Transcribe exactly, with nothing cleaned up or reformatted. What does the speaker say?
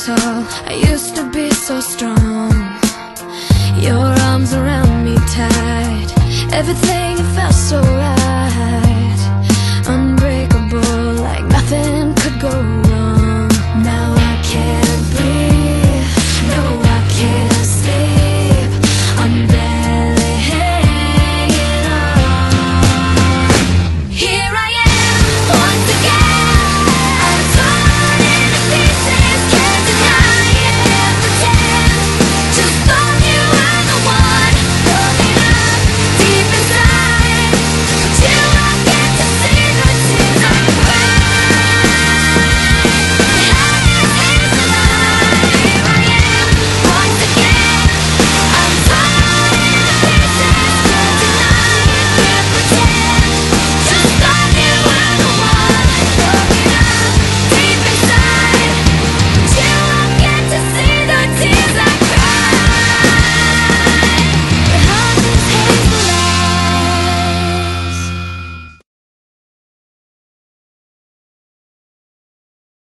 tall, I used to be so strong. Your arms around me tight, everything it felt so right. Unbreakable, like nothing could go